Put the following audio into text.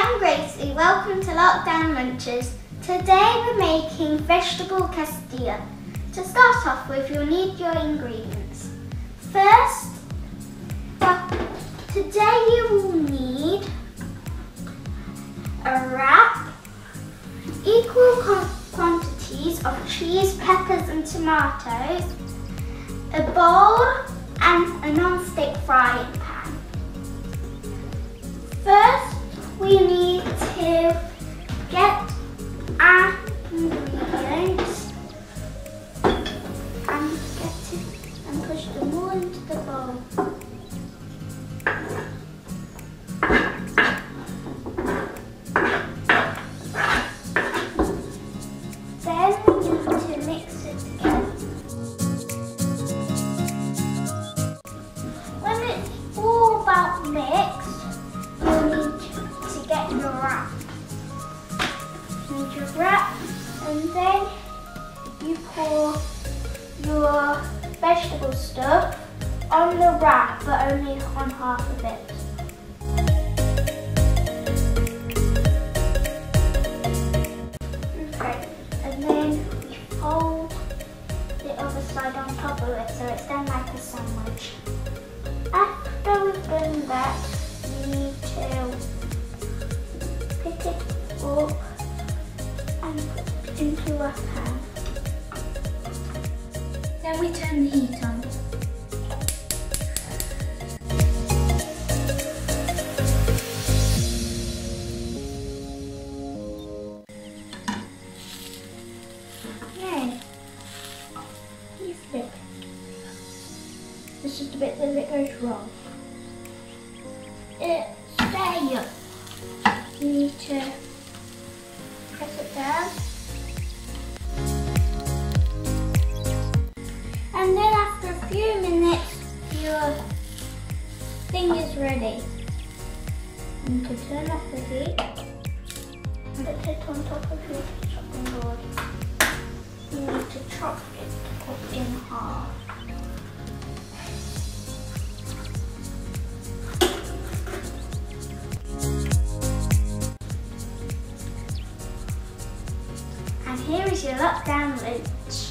I'm Gracie, welcome to Lockdown Lunches. Today we're making vegetable quesadilla. To start off with, you'll need your ingredients. First, today you will need a wrap, equal quantities of cheese, peppers and tomatoes, a bowl and a non-stick frying pan. First, we need to get our ingredients and push them all into the bowl. Then we need to mix it together. When it's all about mixed, you'll need to get your wrap. You need your wrap, and then you pour your vegetable stuff on the wrap, but only on half of it. Okay, and then you fold the other side on top of it, so it's done like a sandwich. After we've done that, you need to pick it up and put it into a pan. Then we turn the heat on. Yay! You flip. This is the bit that it goes wrong. It's there. You need to press it down. And then after a few minutes, your thing is ready. You need to turn off the heat and put it on top of your chopping board. You need to chop it up in half. And here is your lockdown lunch.